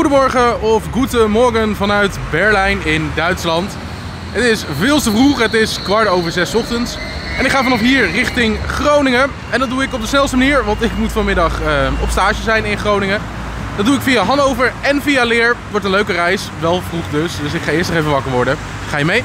Goedemorgen of goedemorgen vanuit Berlijn in Duitsland. Het is veel te vroeg, het is 6:15 ochtends. En ik ga vanaf hier richting Groningen. En dat doe ik op de snelste manier, want ik moet vanmiddag op stage zijn in Groningen. Dat doe ik via Hannover en via Leer. Het wordt een leuke reis, wel vroeg dus ik ga eerst nog even wakker worden. Ga je mee?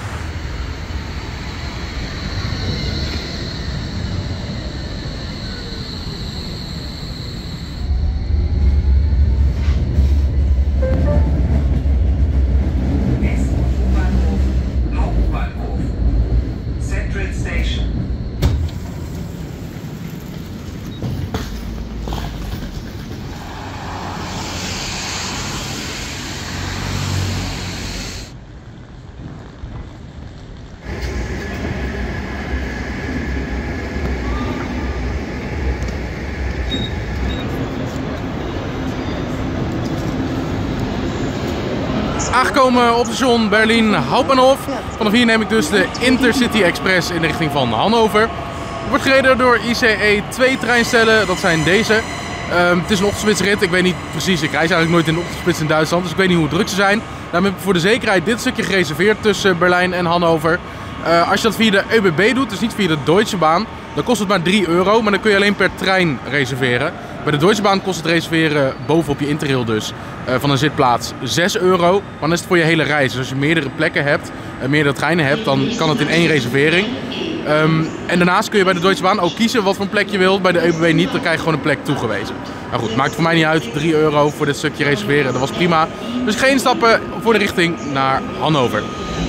Aangekomen op station Berlin Hauptbahnhof. Vanaf hier neem ik dus de Intercity Express in de richting van Hannover. Het wordt gereden door ICE 2 treinstellen, dat zijn deze. Het is een ochtendspitsrit, ik weet niet precies, ik reis eigenlijk nooit in de ochtendspits in Duitsland, dus ik weet niet hoe druk ze zijn. Daarom heb ik voor de zekerheid dit stukje gereserveerd tussen Berlijn en Hannover. Als je dat via de ÖBB doet, dus niet via de Deutsche Bahn, dan kost het maar €3, maar dan kun je alleen per trein reserveren. Bij de Deutsche Bahn kost het reserveren bovenop je Interrail dus van een zitplaats €6. Maar dan is het voor je hele reis. Dus als je meerdere plekken hebt, meerdere treinen hebt, dan kan het in één reservering. En daarnaast kun je bij de Deutsche Bahn ook kiezen wat voor een plek je wilt. Bij de ÖBB niet, dan krijg je gewoon een plek toegewezen. Nou goed, maakt voor mij niet uit. €3 voor dit stukje reserveren, dat was prima. Dus geen stappen voor de richting naar Hannover.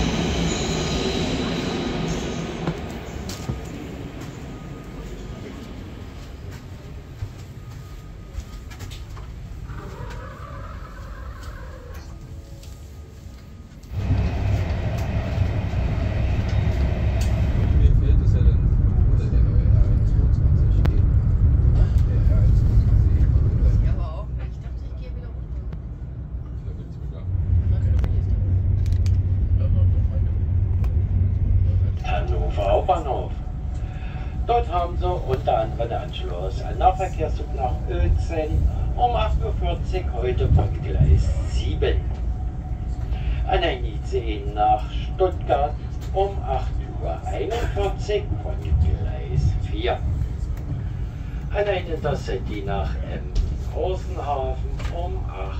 Hauptbahnhof. Dort haben Sie unter anderem den Anschluss an Nahverkehrszug nach Uelzen um 8:40 Uhr heute von Gleis 7. An ein ICE nach Stuttgart um 8:41 Uhr von Gleis 4. An ein Intercity nach Rosenhafen um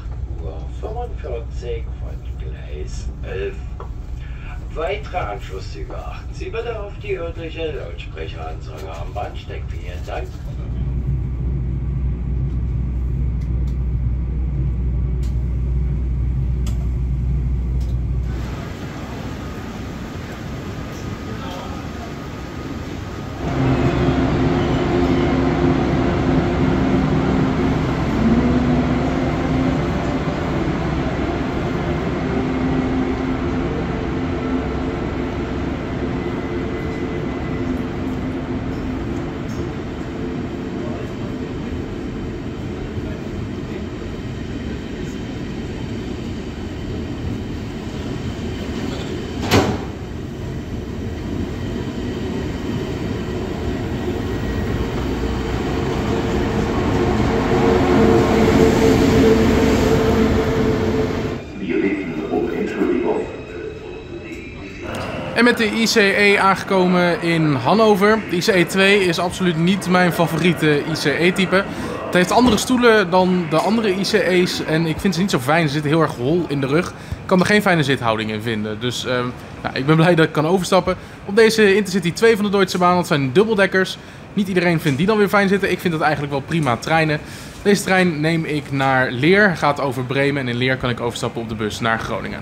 8:45 Uhr von Gleis 11. Weitere Anschlusszüge achten Sie bitte auf die örtliche Lautsprecheransage am Bahnsteig. Vielen Dank. En met de ICE aangekomen in Hannover. De ICE 2 is absoluut niet mijn favoriete ICE-type. Het heeft andere stoelen dan de andere ICE's en ik vind ze niet zo fijn. Ze zitten heel erg hol in de rug. Ik kan er geen fijne zithouding in vinden. Dus ik ben blij dat ik kan overstappen op deze Intercity 2 van de Deutsche Bahn. Dat zijn dubbeldekkers. Niet iedereen vindt die dan weer fijn zitten. Ik vind dat eigenlijk wel prima treinen. Deze trein neem ik naar Leer, gaat over Bremen en in Leer kan ik overstappen op de bus naar Groningen.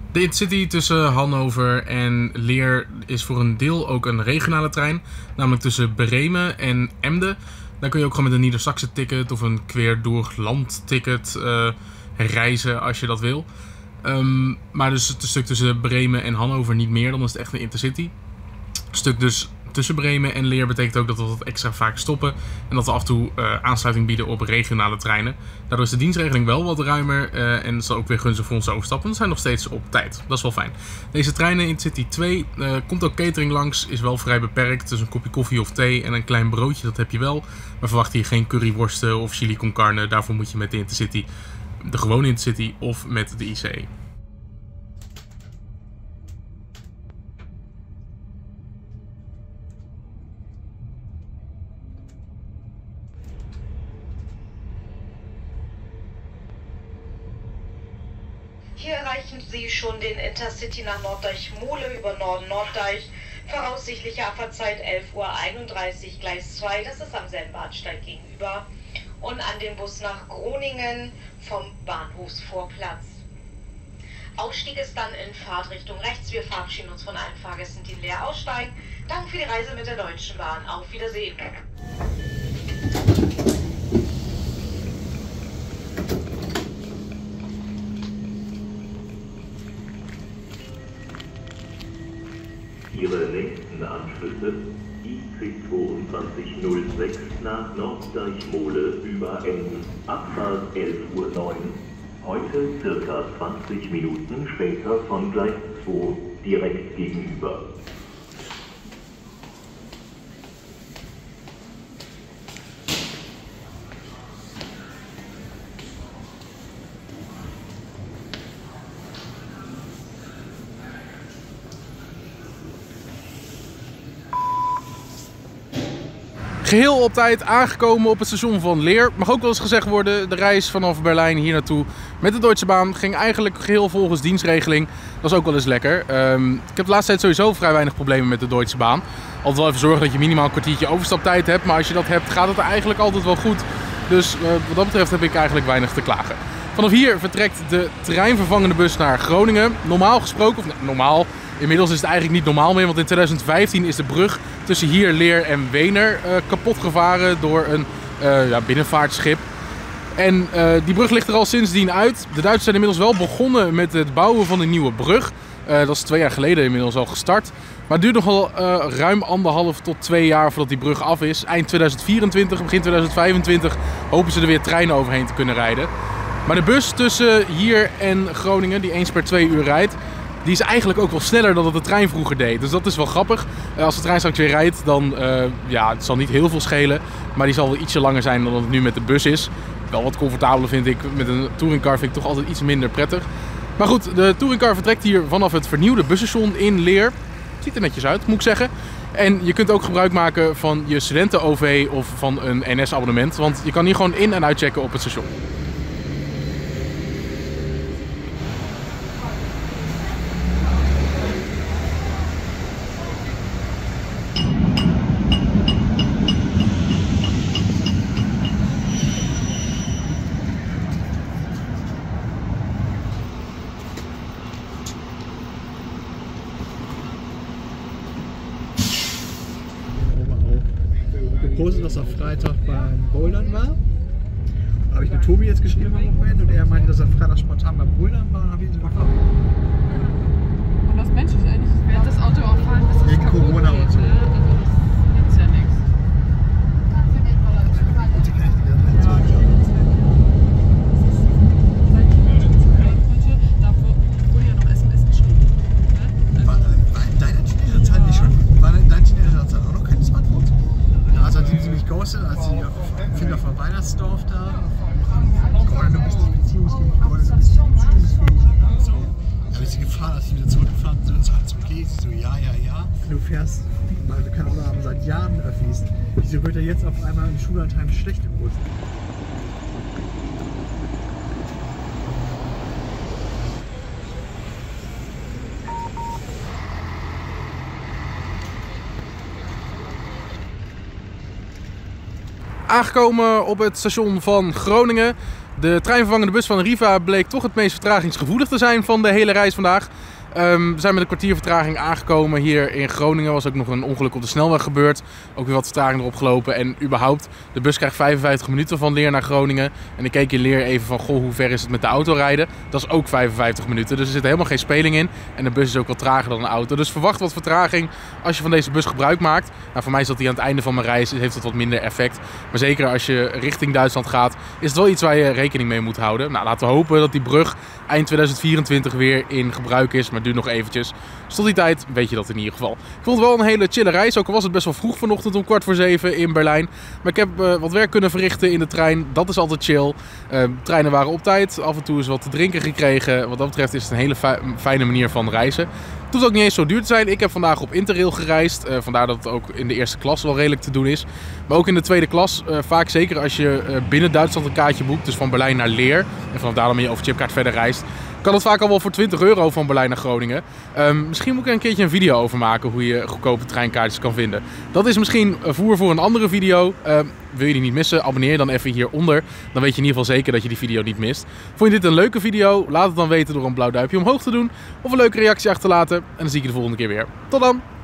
De Intercity tussen Hannover en Leer is voor een deel ook een regionale trein. Namelijk tussen Bremen en Emden. Daar kun je ook gewoon met een Niedersachse ticket of een quer door land ticket reizen als je dat wil. Maar dus het stuk tussen Bremen en Hannover niet meer, dan is het echt een Intercity. Het stuk dus tussen Bremen en Leer betekent ook dat we wat extra vaak stoppen. En dat we af en toe aansluiting bieden op regionale treinen. Daardoor is de dienstregeling wel wat ruimer. En dat is ook weer gunstig voor onze overstappen. Want we zijn nog steeds op tijd. Dat is wel fijn. Deze treinen in City 2 komt ook catering langs. Is wel vrij beperkt. Dus een kopje koffie of thee en een klein broodje, dat heb je wel. Maar verwacht hier geen curryworsten of chili con carne. Daarvoor moet je met de Intercity, de gewone Intercity, of met de ICE. Hier erreichen Sie schon den Intercity nach Norddeich-Mohle über Norden-Norddeich. Voraussichtliche Abfahrtzeit 11:31 Uhr, Gleis 2, das ist am selben Bahnsteig gegenüber. Und an den Bus nach Groningen vom Bahnhofsvorplatz. Ausstieg ist dann in Fahrtrichtung rechts. Wir verabschieden uns von allen Fahrgästen, die leer aussteigen. Danke für die Reise mit der Deutschen Bahn. Auf Wiedersehen. Ihre nächsten Anschlüsse IC2206 nach Norddeich-Mohle über Emden. Abfahrt 11:09 Uhr. Heute circa 20 Minuten später von Gleis 2 direkt gegenüber. Geheel op tijd aangekomen op het station van Leer. Mag ook wel eens gezegd worden, de reis vanaf Berlijn hier naartoe met de Deutsche Bahn ging eigenlijk geheel volgens dienstregeling. Dat is ook wel eens lekker. Ik heb de laatste tijd sowieso vrij weinig problemen met de Deutsche Bahn. Altijd wel even zorgen dat je minimaal een kwartiertje overstaptijd hebt. Maar als je dat hebt, gaat het eigenlijk altijd wel goed. Dus wat dat betreft heb ik eigenlijk weinig te klagen. Vanaf hier vertrekt de treinvervangende bus naar Groningen. Normaal gesproken, of normaal, inmiddels is het eigenlijk niet normaal meer. Want in 2015 is de brug tussen hier, Leer en Wener kapot gevaren door een binnenvaartschip. En die brug ligt er al sindsdien uit. De Duitsers zijn inmiddels wel begonnen met het bouwen van een nieuwe brug. Dat is 2 jaar geleden inmiddels al gestart. Maar het duurt nog wel ruim 1,5 tot 2 jaar voordat die brug af is. Eind 2024, begin 2025 hopen ze er weer treinen overheen te kunnen rijden. Maar de bus tussen hier en Groningen, die eens per 2 uur rijdt, die is eigenlijk ook wel sneller dan dat de trein vroeger deed. Dus dat is wel grappig. Als de trein straks weer rijdt, dan het zal niet heel veel schelen. Maar die zal wel ietsje langer zijn dan dat het nu met de bus is. Wel wat comfortabeler vind ik. Met een touringcar vind ik toch altijd iets minder prettig. Maar goed, de touringcar vertrekt hier vanaf het vernieuwde busstation in Leer. Ziet er netjes uit, moet ik zeggen. En je kunt ook gebruik maken van je studenten-OV of van een NS-abonnement. Want je kan hier gewoon in- en uitchecken op het station. Gepostet, dass er Freitag beim Bouldern war. Da habe ich mit Tobi jetzt geschrieben am Wochenende und er meinte, dass er Freitag spontan beim Bouldern war und habe ich ihn gefragt. Und was menschlich eigentlich? Wer hat das Auto auch fahren, bis es Wegen kaputt Corona geht, und so. ne? Also das nützt ja nichts. Und die kann ich die ganze Zeit zurück. Da wurde ja noch SMS geschrieben. War in deiner Teenagerzeit nicht schon? War in deiner Teenagerzeit auch noch keine Smartphones? Also hat sie mich ghostet, als sie Finger vor Weihnachtsdorf da. Oder du bist nicht beziehungsfähig, oder du bist nicht beziehungsfähig. So. Da habe ich sie gefahren, als sie wieder zurückgefahren sind, so alles okay. Sie so, ja. Du fährst, weil wir kein Auto haben, seit Jahren Öffis. Wieso wird er jetzt auf einmal im Schullandheim schlecht im Bus? Aangekomen op het station van Groningen. De treinvervangende bus van Riva bleek toch het meest vertragingsgevoelig te zijn van de hele reis vandaag. We zijn met een kwartier vertraging aangekomen hier in Groningen. Was ook nog een ongeluk op de snelweg gebeurd. Ook weer wat vertraging erop gelopen. En überhaupt, de bus krijgt 55 minuten van Leer naar Groningen. En ik keek in Leer even van, goh, hoe ver is het met de auto rijden? Dat is ook 55 minuten. Dus er zit helemaal geen speling in. En de bus is ook wat trager dan een auto. Dus verwacht wat vertraging als je van deze bus gebruik maakt. Nou, voor mij is dat die aan het einde van mijn reis, heeft dat wat minder effect. Maar zeker als je richting Duitsland gaat, is het wel iets waar je rekening mee moet houden. Nou, laten we hopen dat die brug eind 2024 weer in gebruik is. Maar duurt nog eventjes. Dus tot die tijd weet je dat in ieder geval. Ik vond het wel een hele chille reis. Ook al was het best wel vroeg vanochtend om 6:15 in Berlijn. Maar ik heb wat werk kunnen verrichten in de trein. Dat is altijd chill. Treinen waren op tijd. Af en toe is wat te drinken gekregen. Wat dat betreft is het een hele fijne manier van reizen. Het hoeft ook niet eens zo duur te zijn. Ik heb vandaag op Interrail gereisd. Vandaar dat het ook in de eerste klas wel redelijk te doen is. Maar ook in de tweede klas. Vaak zeker als je binnen Duitsland een kaartje boekt. Dus van Berlijn naar Leer. En vanaf daar dan met je overchipkaart verder reist. Kan het vaak al wel voor €20 van Berlijn naar Groningen. Misschien moet ik er een keertje een video over maken hoe je goedkope treinkaartjes kan vinden. Dat is misschien voer voor een andere video. Wil je die niet missen? Abonneer je dan even hieronder. Dan weet je in ieder geval zeker dat je die video niet mist. Vond je dit een leuke video? Laat het dan weten door een blauw duimpje omhoog te doen. Of een leuke reactie achter te laten. En dan zie ik je de volgende keer weer. Tot dan!